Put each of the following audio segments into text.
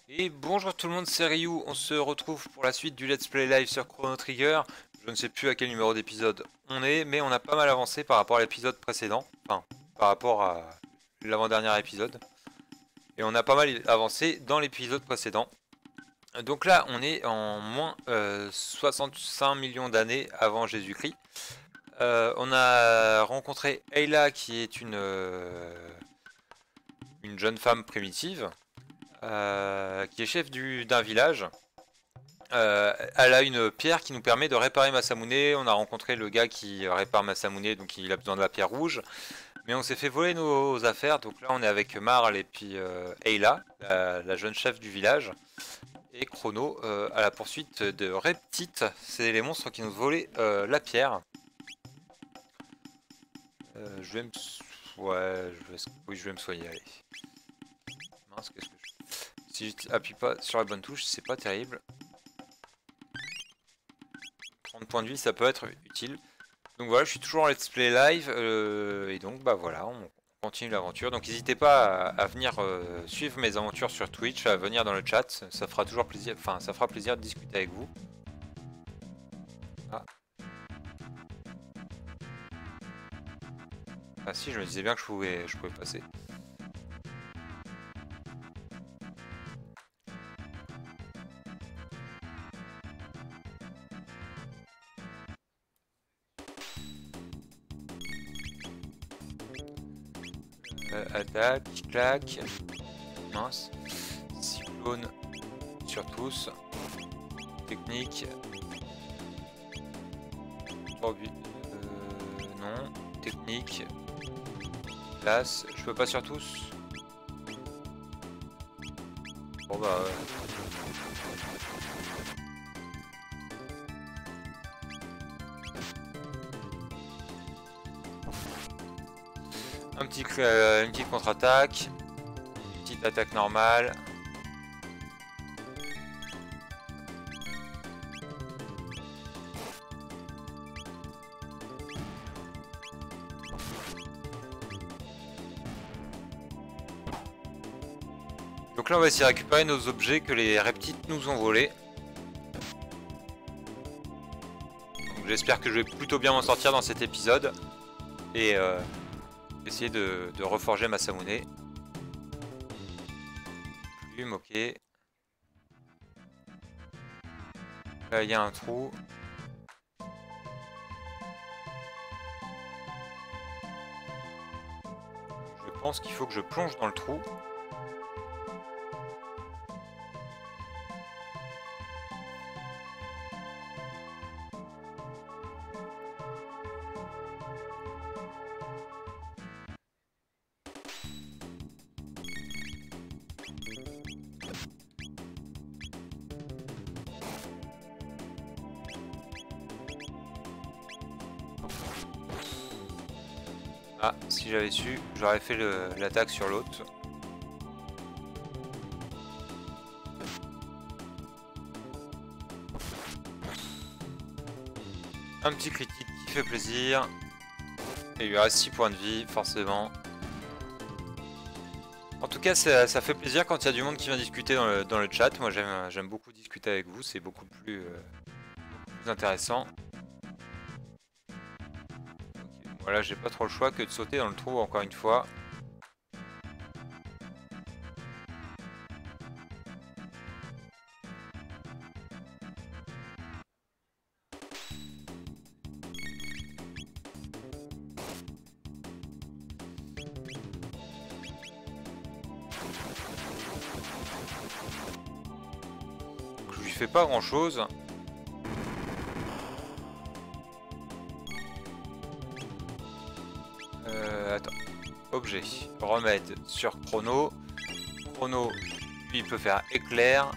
Et bonjour tout le monde, c'est Ryu, on se retrouve pour la suite du Let's Play Live sur Chrono Trigger. Je ne sais plus à quel numéro d'épisode on est, mais on a pas mal avancé par rapport à l'épisode précédent. Enfin, par rapport à l'avant-dernier épisode. Et on a pas mal avancé dans l'épisode précédent. Donc là, on est en moins 65 millions d'années avant Jésus-Christ. On a rencontré Ayla qui est une jeune femme primitive. Qui est chef d'un village. Elle a une pierre qui nous permet de réparer Masamune. On a rencontré le gars qui répare Masamune, donc il a besoin de la pierre rouge. Mais on s'est fait voler nos affaires, donc là on est avec Marl et puis Ayla, la jeune chef du village. Et Chrono à la poursuite de Reptite, c'est les monstres qui nous volaient la pierre. Je vais me... Ouais, oui, je vais me soigner, allez. Mince, qu'est-ce que je... Si j'appuie pas sur la bonne touche, c'est pas terrible. 30 points de vie, ça peut être utile. Donc voilà, je suis toujours en let's play live. Et donc, bah voilà, on continue l'aventure. Donc n'hésitez pas à venir suivre mes aventures sur Twitch, à venir dans le chat. Ça fera toujours plaisir, enfin, ça fera plaisir de discuter avec vous. Ah, ah si, je me disais bien que je pouvais passer. Attaque, clac. Mince. Cyclone sur tous. Technique. Non. Technique. Glace. Je peux pas sur tous. Bon bah ouais. Une petite contre-attaque. Petite attaque normale. Donc là on va essayer de récupérer nos objets que les reptites nous ont volés. J'espère que je vais plutôt bien m'en sortir dans cet épisode. Et essayer de reforger Masamune. Plume, ok. Là il y a un trou. Je pense qu'il faut que je plonge dans le trou. Ah, si j'avais su, j'aurais fait l'attaque sur l'autre. Un petit critique qui fait plaisir. Et il lui reste 6 points de vie, forcément. En tout cas, ça fait plaisir quand il y a du monde qui vient discuter dans le chat. Moi, j'aime beaucoup discuter avec vous, c'est beaucoup plus intéressant. Okay, voilà, j'ai pas trop le choix que de sauter dans le trou encore une fois. Je lui fais pas grand chose. Attends. Objet. Remède sur Chrono. Chrono, lui, il peut faire éclair.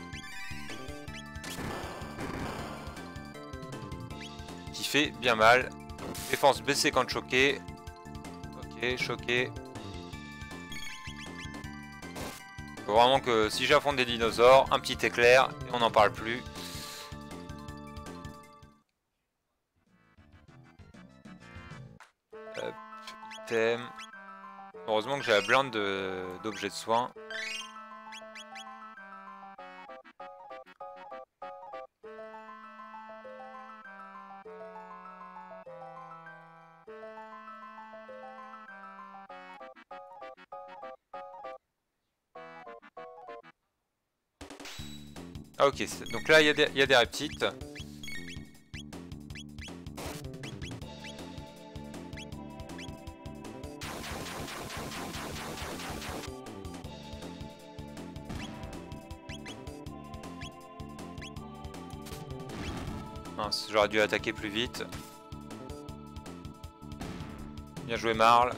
Qui fait bien mal. Défense baissée quand choqué. Ok, choqué. Faut vraiment que si j'affronte des dinosaures, un petit éclair et on n'en parle plus. Item. Heureusement que j'ai la blinde d'objets de soins. Ah ok, donc là il y a des reptites. Mince, j'aurais dû attaquer plus vite. Bien joué Marle.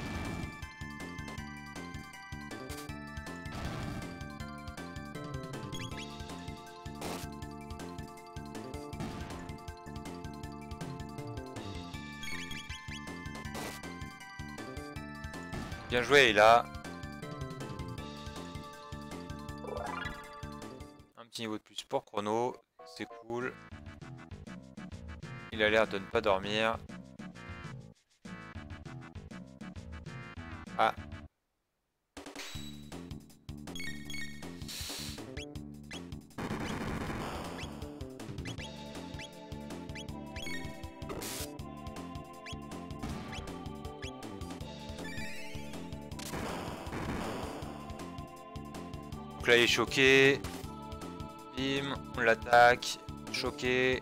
Bien joué, et là. Un petit niveau de plus pour Chrono, c'est cool. Il a l'air de ne pas dormir. Ah. Donc là il est choqué. Bim, on l'attaque. Choqué.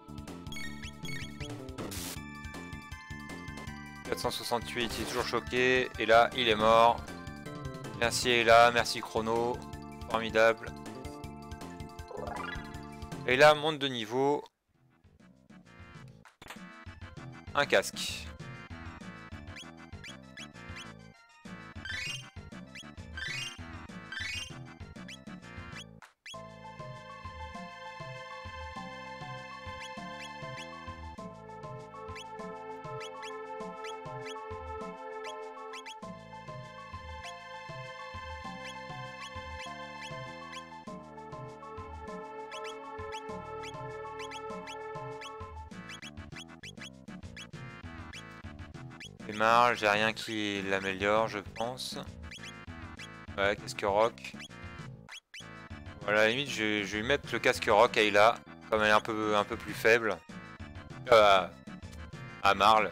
468, il est toujours choqué. Et là, il est mort. Merci Ella, merci Chrono. Formidable. Et là, monte de niveau. Un casque. Et Marle, j'ai rien qui l'améliore, je pense. Ouais, casque rock. Voilà, à la limite, je vais lui mettre le casque rock à Ayla, comme elle est un peu plus faible. À Marle.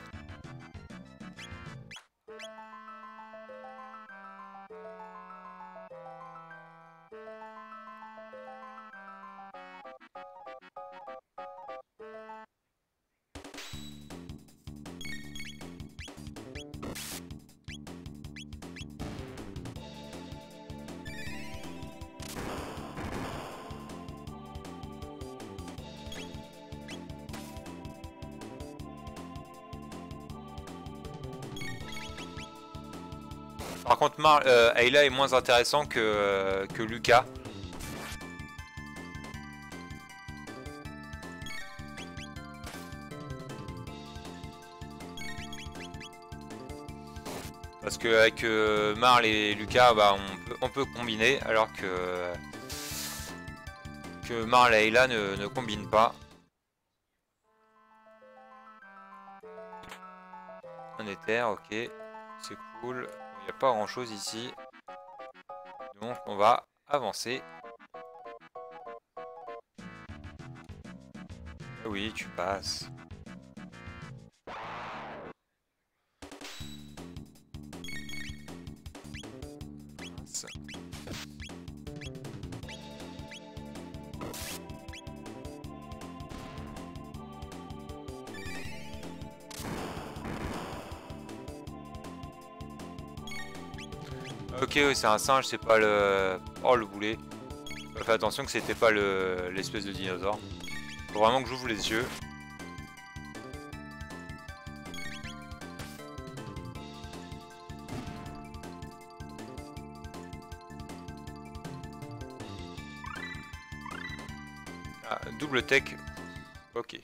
Par contre, Ayla est moins intéressant que Lucas. Parce que avec Marle et Lucas, bah, on peut combiner, alors que Marle et Ayla ne combinent pas. Un éther, ok, c'est cool. Il n'y a pas grand chose ici. Donc on va avancer. Oui, tu passes. Mince. Ok, oui, c'est un singe, c'est pas le... Oh, le boulet. Fais attention que c'était pas l'espèce de dinosaure. Faut vraiment que j'ouvre les yeux. Ah, double tech. Ok.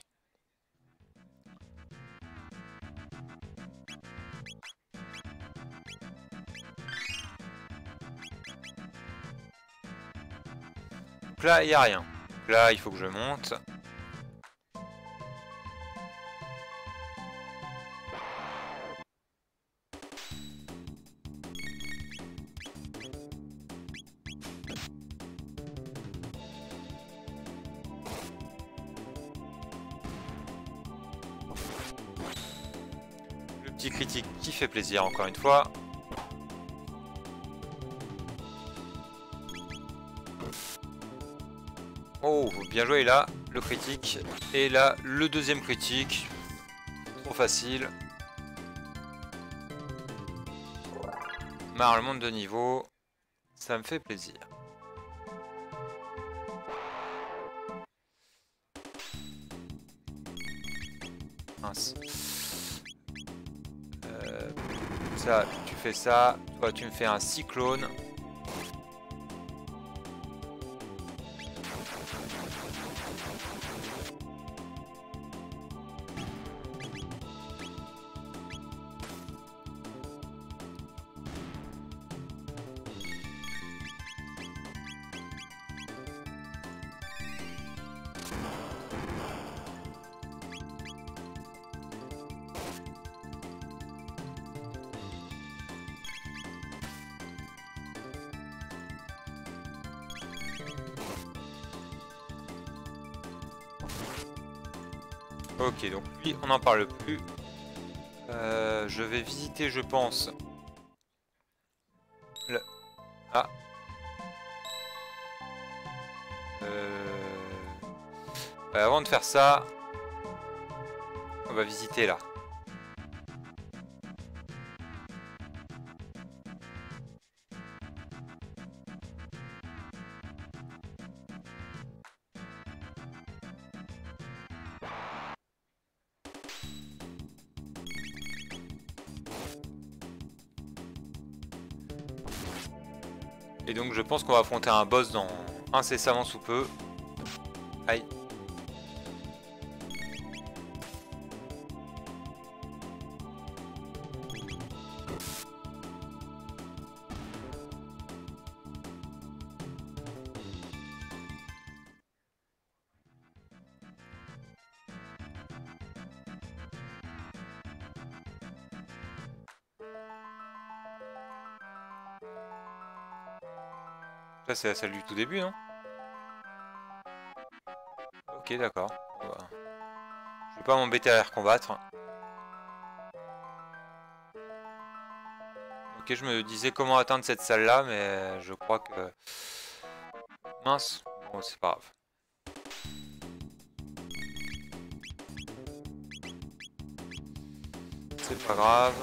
Donc là, il n'y a rien. Donc là, il faut que je monte. Le petit critique qui fait plaisir encore une fois. Oh, bien joué, et là, le critique. Et là, le deuxième critique. Trop facile. Marre le monde de niveau. Ça me fait plaisir. Mince. Ça, tu fais ça. Toi, tu me fais un cyclone. Ok, donc lui, on n'en parle plus. Je vais visiter, je pense. Le... Ah. Avant de faire ça, on va visiter là. Et donc je pense qu'on va affronter un boss dans incessamment sous peu. Aïe. Ça c'est celle du tout début, non? Ok, d'accord. Bon, bah, je vais pas m'embêter à les recombattre. Ok, je me disais comment atteindre cette salle là, mais je crois que... Mince. Bon, c'est pas grave. C'est pas grave.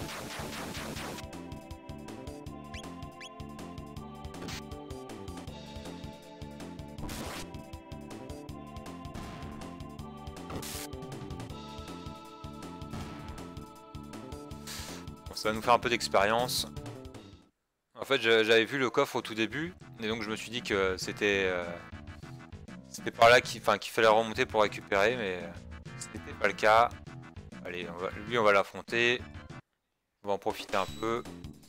Bon, ça va nous faire un peu d'expérience. En fait, j'avais vu le coffre au tout début, et donc je me suis dit que c'était par là qu'il fallait remonter pour récupérer, mais c'était pas le cas. Allez, lui on va l'affronter. On va en profiter un peu.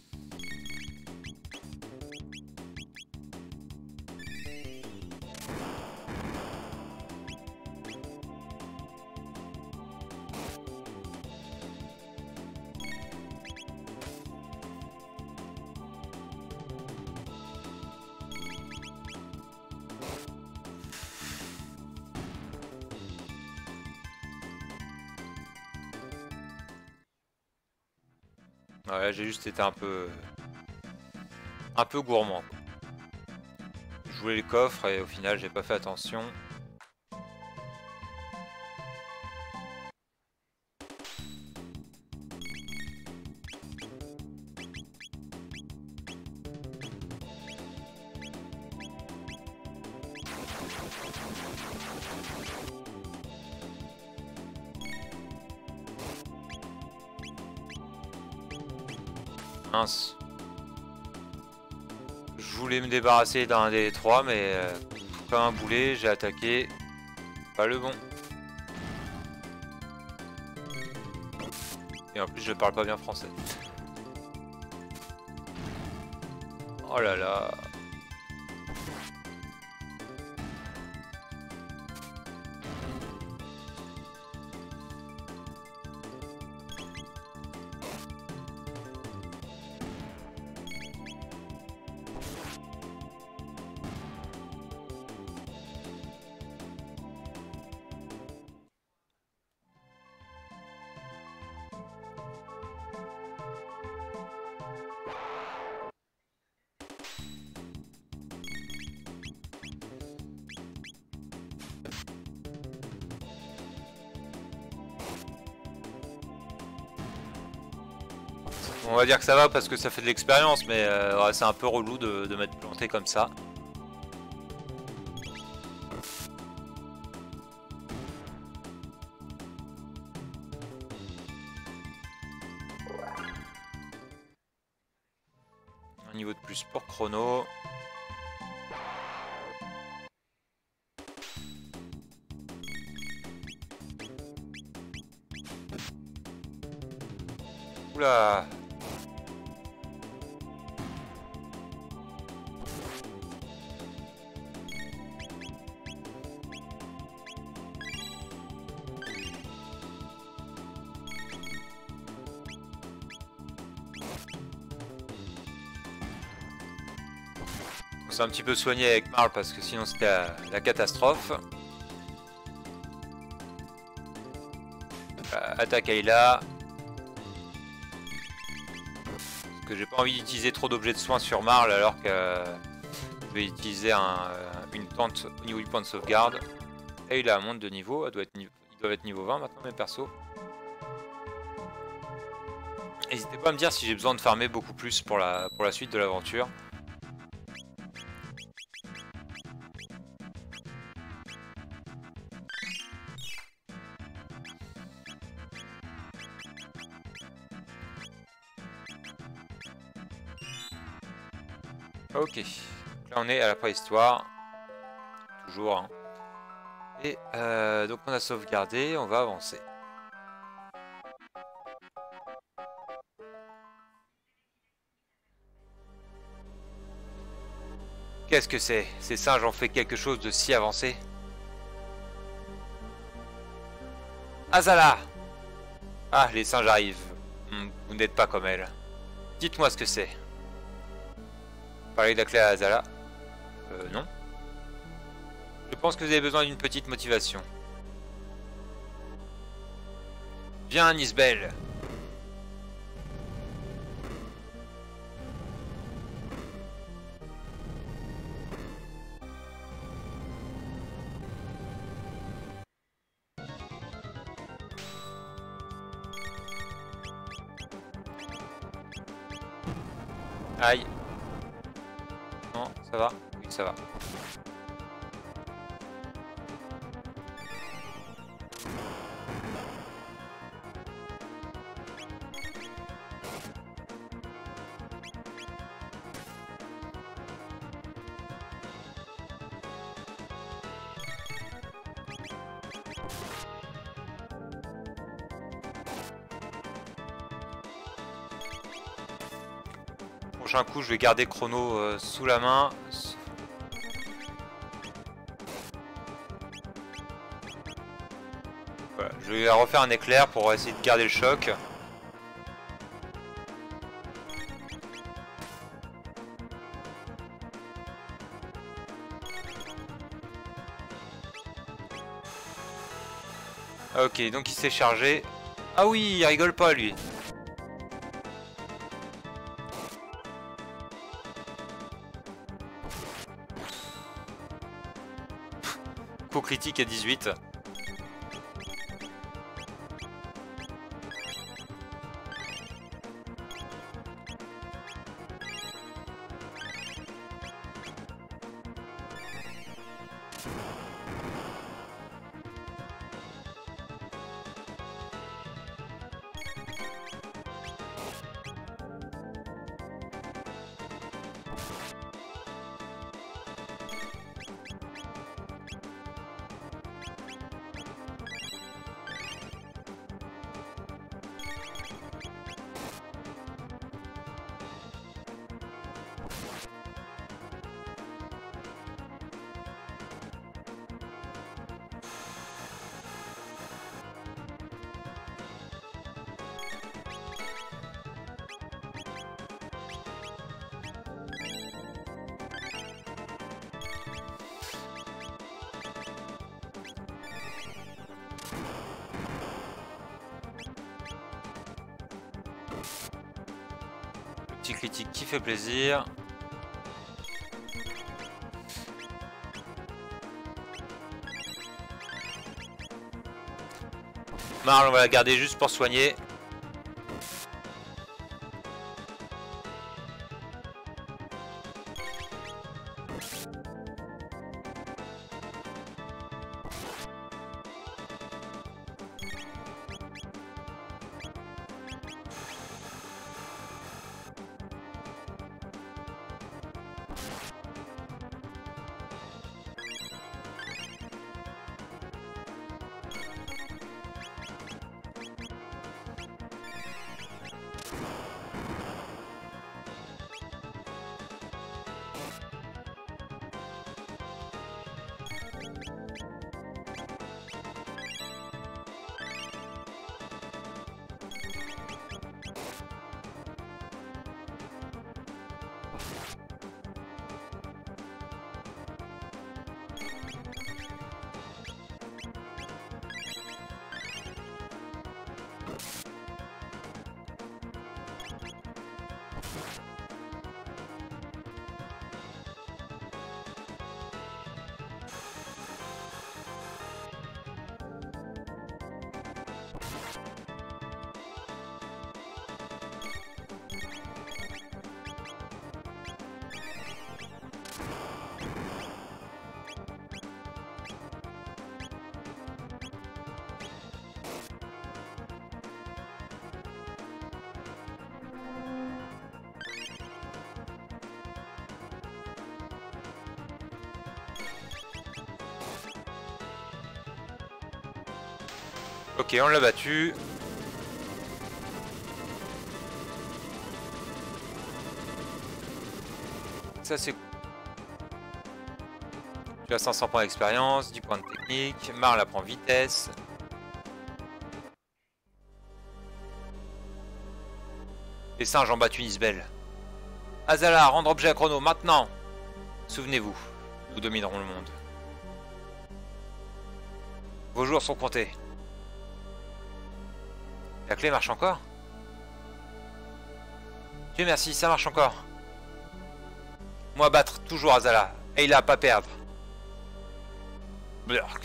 Ouais, j'ai juste été un peu gourmand. Je voulais le coffre et au final j'ai pas fait attention. Mince. Je voulais me débarrasser d'un des trois, mais comme un boulet, j'ai attaqué. Pas le bon. Et en plus, je parle pas bien français. Oh là là. On va dire que ça va parce que ça fait de l'expérience, mais ouais, c'est un peu relou de m'être planté comme ça. Un niveau de plus pour Chrono. Oula. On s'est un petit peu soigné avec Marl parce que sinon c'était la catastrophe. Attaque Ayla. Parce que j'ai pas envie d'utiliser trop d'objets de soins sur Marl alors que je vais utiliser une tente au niveau du point de sauvegarde. Ayla monte de niveau, ils doivent être niveau 20 maintenant mes persos. N'hésitez pas à me dire si j'ai besoin de farmer beaucoup plus pour la suite de l'aventure. Ok, là on est à la préhistoire, toujours. Hein. Et donc on a sauvegardé, on va avancer. Qu'est-ce que c'est? Ces singes ont fait quelque chose de si avancé? Azala! Ah, les singes arrivent. Vous n'êtes pas comme elle. Dites-moi ce que c'est. Parler de la clé à Azala? Non. Je pense que vous avez besoin d'une petite motivation. Viens, Nisbel. Aïe. Non, ça va? Oui, ça va. Prochain coup, je vais garder Chrono sous la main. Voilà, je vais refaire un éclair pour essayer de garder le choc. Ok, donc il s'est chargé. Ah oui, il rigole pas lui. Coup critique à 18. Petit critique qui fait plaisir. Marl, on va la garder juste pour soigner. Ok, on l'a battu. Ça c'est... Tu as 500 points d'expérience, 10 points de technique. Marle apprend vitesse. Les singes ont battu Isbel. Azala, rendre objet à Chrono, maintenant. Souvenez-vous, nous dominerons le monde. Vos jours sont comptés. La clé marche encore? Dieu merci, ça marche encore. Moi battre, toujours Azala. Ayla à pas perdre. Blurk.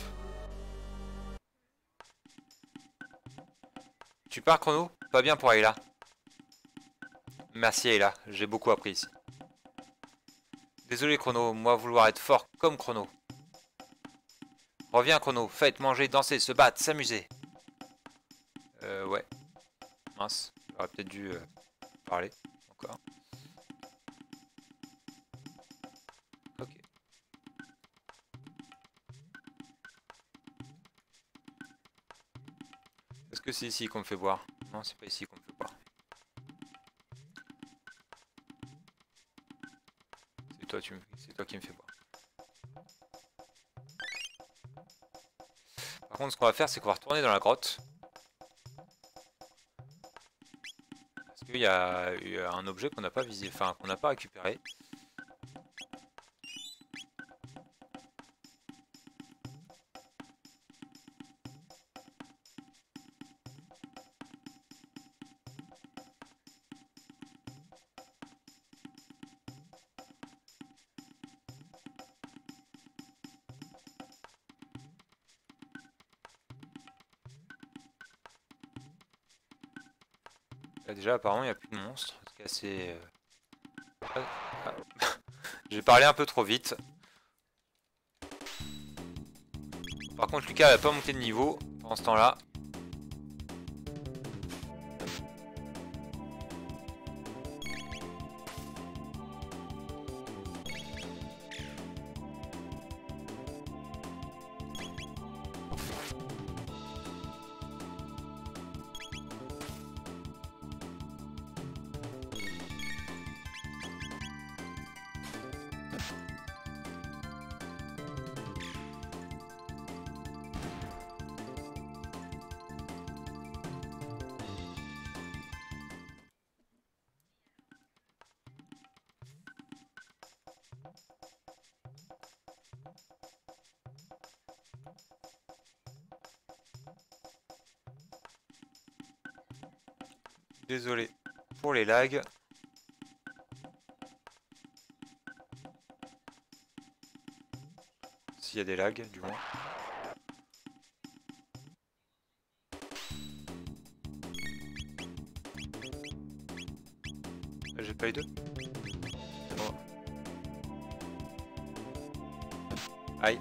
Tu pars Chrono? Pas bien pour Ayla. Merci Ayla, j'ai beaucoup appris ici. Désolé Chrono, moi vouloir être fort comme Chrono. Reviens Chrono, faites, manger, danser, se battre, s'amuser. Ouais. Mince, j'aurais peut-être dû parler encore. Ok. Est-ce que c'est ici qu'on me fait voir? Non, c'est pas ici qu'on me fait voir. C'est toi qui me fais voir. Par contre, ce qu'on va faire, c'est qu'on va retourner dans la grotte. Parce qu'il y a eu un objet qu'on n'a pas visé, enfin qu'on n'a pas récupéré. Là, déjà, apparemment, il n'y a plus de monstres. C'est assez... J'ai parlé un peu trop vite. Par contre, Lucas n'a pas monté de niveau pendant ce temps-là. Désolé pour les lags. S'il y a des lags, du moins. J'ai pas les deux. Bon. Aïe.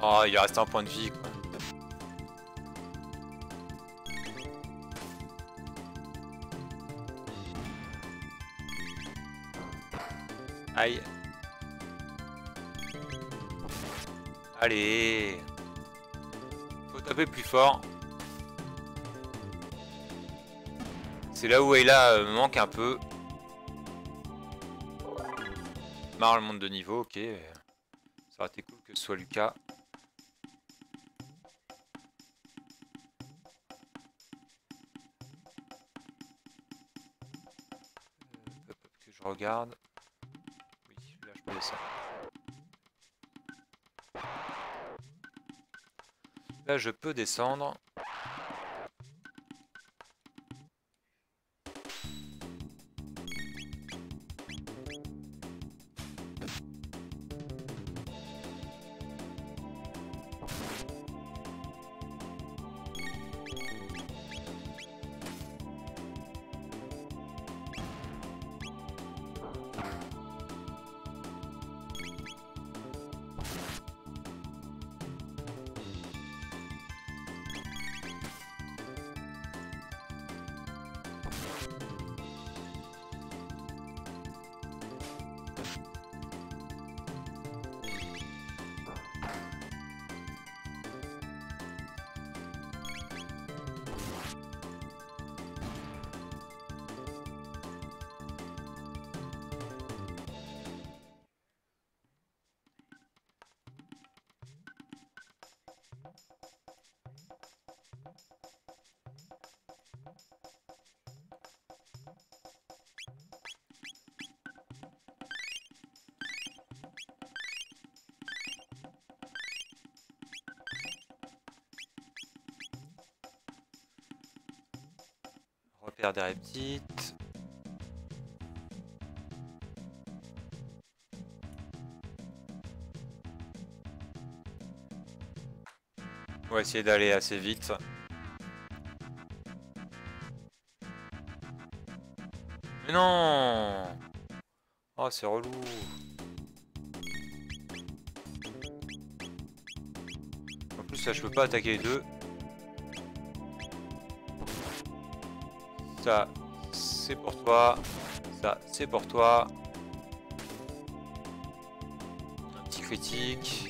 Oh, il reste un point de vie, quoi. Aïe. Allez. Faut taper plus fort. C'est là où Ayla me manque un peu. Marre le monde de niveau, ok. Ça aurait été cool que ce soit Lucas. Hop, hop, que je regarde. Oui, là je peux descendre. Là je peux descendre. Repère des reptites. On va essayer d'aller assez vite. Mais non! Oh, c'est relou. En plus, là, je peux pas attaquer les deux. Ça, c'est pour toi. Ça, c'est pour toi. Un petit critique.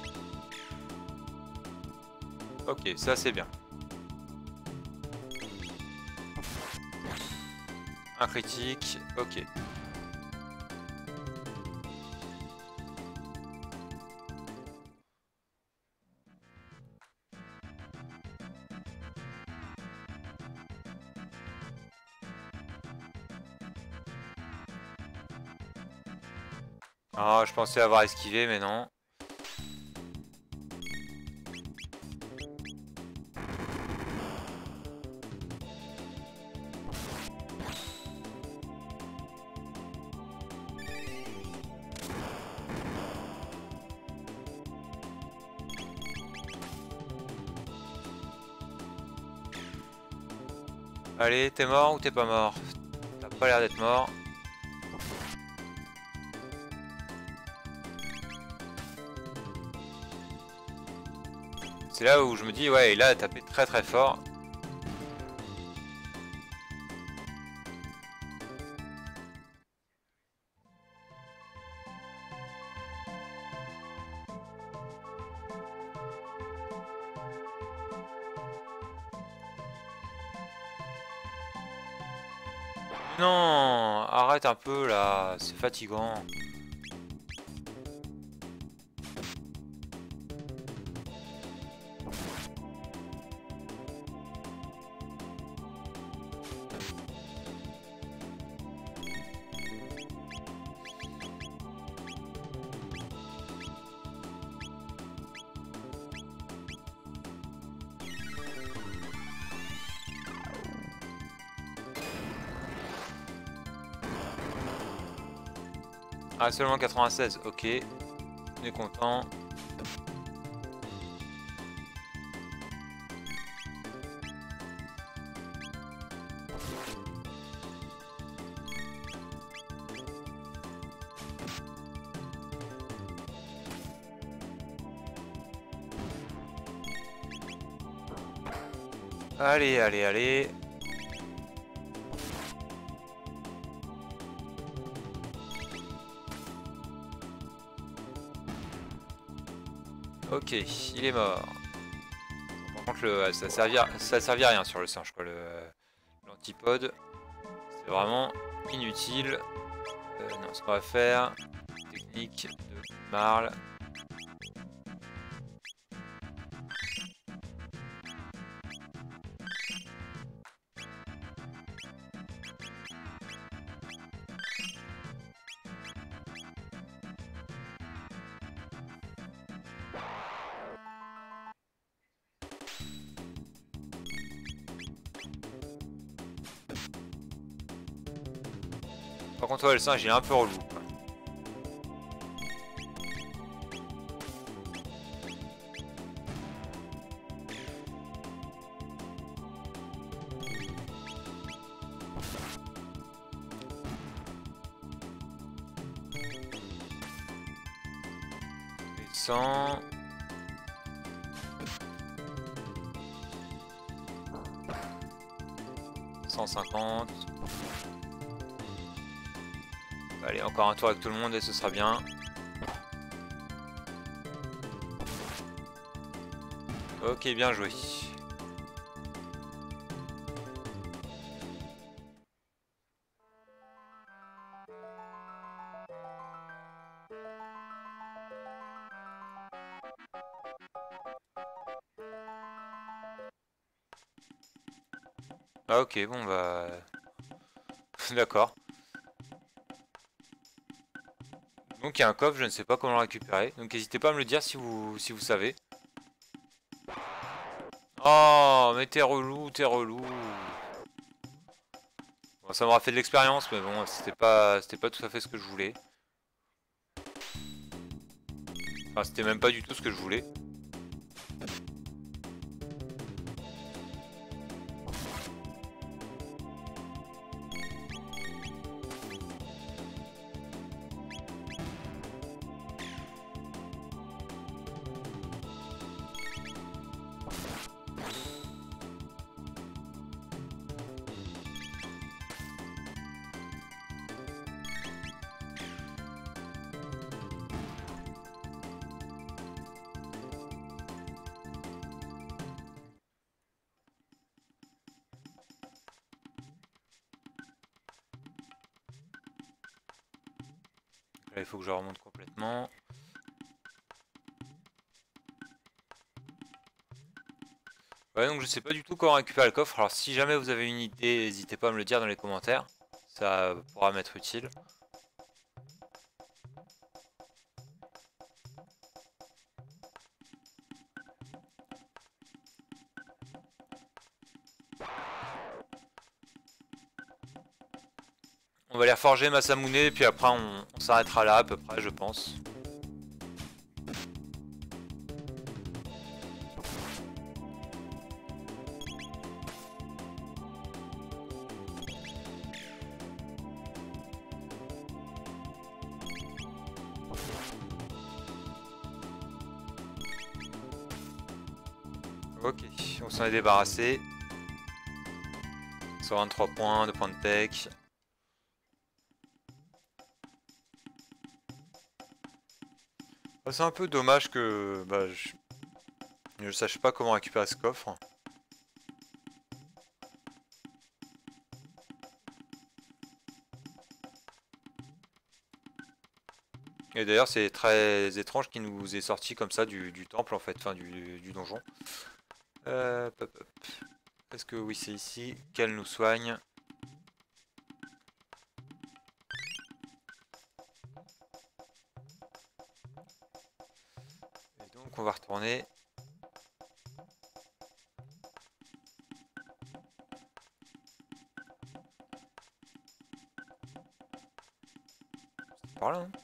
Ok, ça c'est bien. Un critique, ok. Ah, je pensais avoir esquivé, mais non. Allez, t'es mort ou t'es pas mort? T'as pas l'air d'être mort. C'est là où je me dis, ouais, il a tapé très très fort. Non, arrête un peu là, c'est fatigant. Ah, seulement 96, ok. On est content. Allez, allez, allez. Ok, il est mort. Par contre, ça servit à rien sur le singe, quoi. L'antipode, c'est vraiment inutile. Non, ce qu'on va faire, technique de marle. Par contre, ouais, le singe, il est un peu relou, quoi. Et 100. 150. Allez, encore un tour avec tout le monde et ce sera bien. Ok, bien joué. Ah ok, bon bah... D'accord. Donc il y a un coffre, je ne sais pas comment le récupérer. Donc n'hésitez pas à me le dire si vous savez. Oh, mais t'es relou, t'es relou. Bon, ça m'aura fait de l'expérience, mais bon, c'était pas tout à fait ce que je voulais. Enfin, c'était même pas du tout ce que je voulais. Là, il faut que je remonte complètement. Ouais, donc je sais pas du tout comment récupérer le coffre. Alors si jamais vous avez une idée, n'hésitez pas à me le dire dans les commentaires. Ça pourra m'être utile. On va aller reforger Masamune, puis après on s'arrêtera là à peu près, je pense. Ok, on s'en est débarrassé. 123 points, 2 points de tech. C'est un peu dommage que bah, je ne sache pas comment récupérer ce coffre. Et d'ailleurs c'est très étrange qu'il nous ait sorti comme ça du temple en fait, enfin du donjon. Hop, hop. Est-ce que oui c'est ici qu'elle nous soigne? Et donc on va retourner. C'est par là, hein.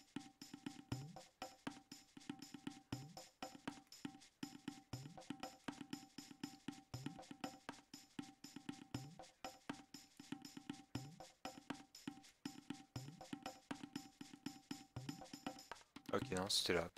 Ok, non, c'était là.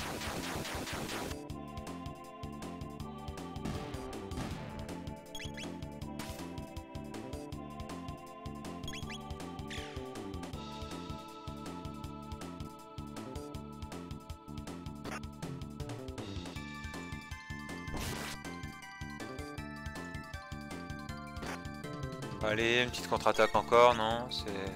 Allez, une petite contre-attaque encore, non, c'est...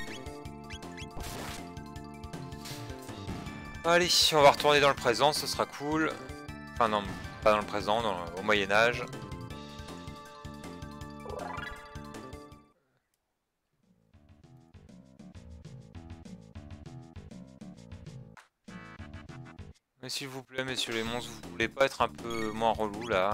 Allez, on va retourner dans le présent, ce sera cool. Enfin non, pas dans le présent, au Moyen-Âge. Mais s'il vous plaît, messieurs les monstres, vous voulez pas être un peu moins relou là?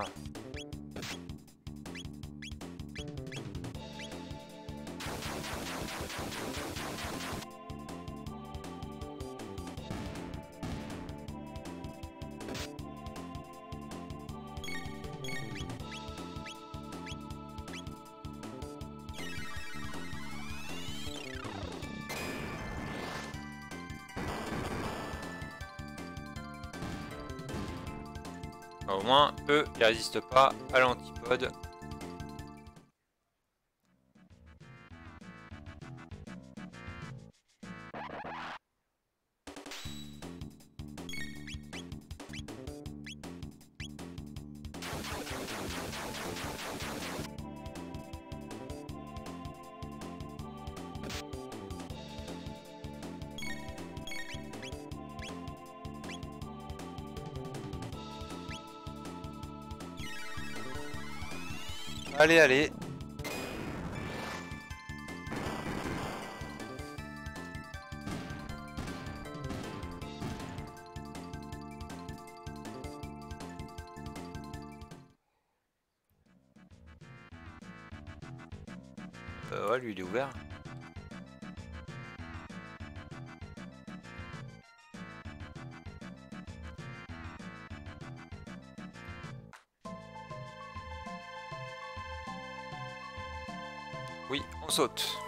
Au moins, eux, ils résistent pas à l'antipode. Allez, allez. Ouais, lui il est ouvert. Oui, on saute.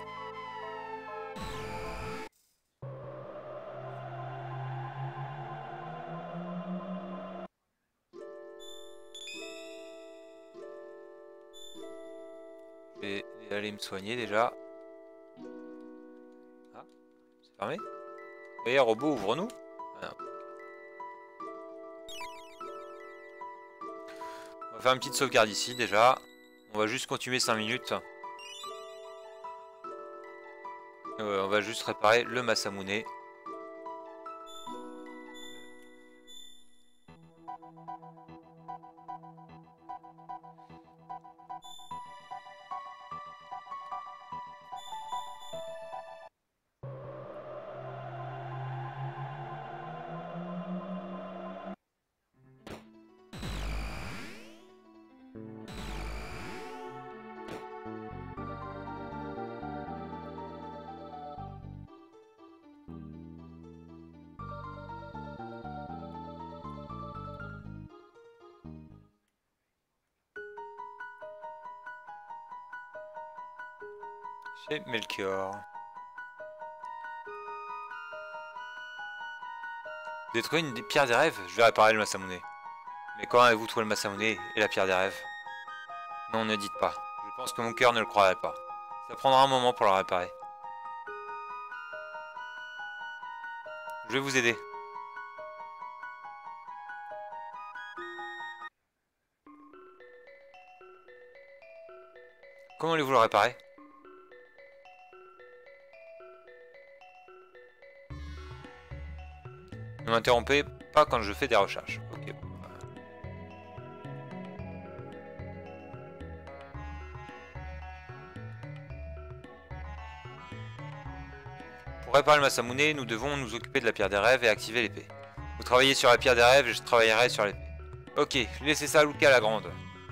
Je vais aller me soigner déjà. Ah, c'est fermé. Et robot, ouvre-nous. Ah, on va faire une petite sauvegarde ici déjà. On va juste continuer 5 minutes. On va juste réparer le Masamune. Chez Melchior. Vous avez trouvé une pierre des rêves? Je vais réparer le Masamune. Mais quand avez-vous trouvé le Masamune et la pierre des rêves? Non, ne dites pas. Je pense que mon cœur ne le croirait pas. Ça prendra un moment pour la réparer. Je vais vous aider. Comment allez-vous le réparer? Ne m'interrompez pas quand je fais des recherches. Ok. Pour réparer le Masamune, nous devons nous occuper de la pierre des rêves et activer l'épée. Vous travaillez sur la pierre des rêves et je travaillerai sur l'épée. Ok, laissez ça à Luca la grande.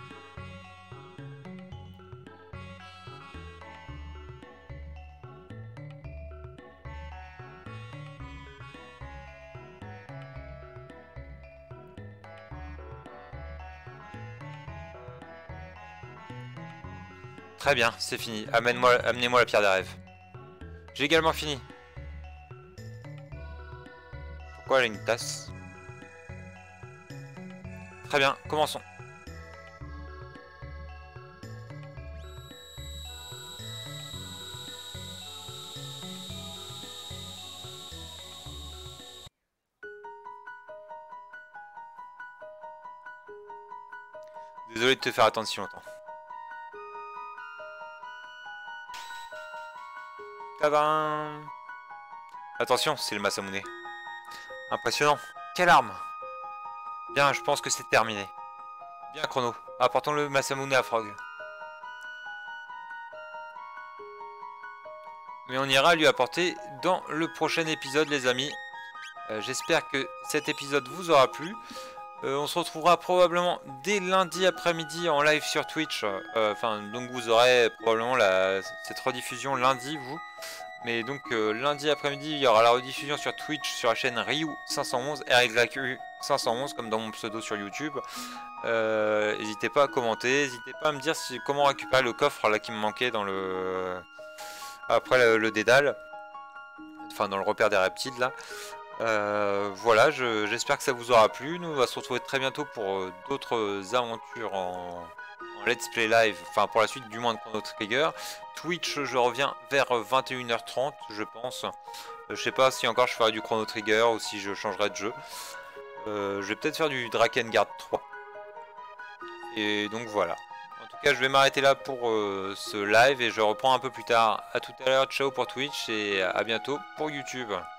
Très bien, c'est fini. Amenez-moi la pierre des rêves. J'ai également fini. Pourquoi elle a une tasse? Très bien, commençons. Désolé de te faire attendre si longtemps. Tadam! Attention, c'est le Masamune. Impressionnant. Quelle arme! Bien, je pense que c'est terminé. Bien, Chrono. Apportons le Masamune à Frog. Mais on ira lui apporter dans le prochain épisode, les amis. J'espère que cet épisode vous aura plu. On se retrouvera probablement dès lundi après-midi en live sur Twitch. Donc vous aurez probablement cette rediffusion lundi, vous. Mais donc lundi après-midi, il y aura la rediffusion sur Twitch sur la chaîne Ryu511, RYU511, comme dans mon pseudo sur YouTube. N'hésitez pas à commenter, n'hésitez pas à me dire comment récupérer le coffre là qui me manquait dans après le dédale. Enfin, dans le repère des reptiles là. Voilà, j'espère que ça vous aura plu. Nous on va se retrouver très bientôt pour d'autres aventures en let's play live, enfin pour la suite du moins de Chrono Trigger. Twitch, je reviens vers 21h30 je pense. Je sais pas si encore je ferai du Chrono Trigger ou si je changerai de jeu. Je vais peut-être faire du Drakengard 3. Et donc voilà. En tout cas, je vais m'arrêter là pour ce live et je reprends un peu plus tard. A tout à l'heure, ciao pour Twitch et à bientôt pour YouTube.